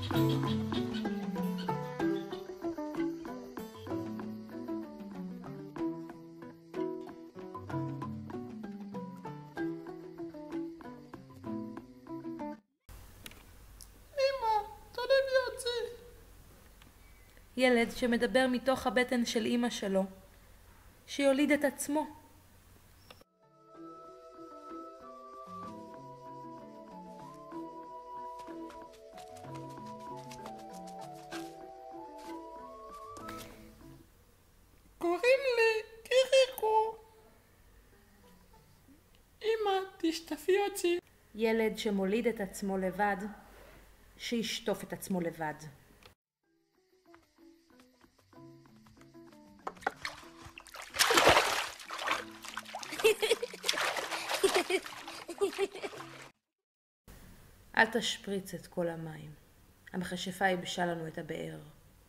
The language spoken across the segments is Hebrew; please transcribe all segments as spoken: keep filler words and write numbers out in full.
ילד שמדבר מתוך הבטן של אמא שלו, שיוליד את עצמו. קוראים לי קיריקו. אמא, תשטפי אותי. ילד שמוליד את עצמו לבד, שישטוף את עצמו לבד. אל תשפריץ את כל המים. המכשפה ייבשה לנו את הבאר.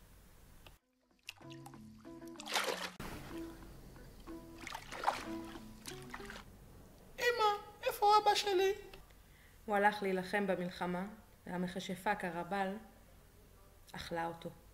אמא, איפה אבא שלי? הוא הלך להילחם במלחמה, והמכשפה קרבל אכלה אותו.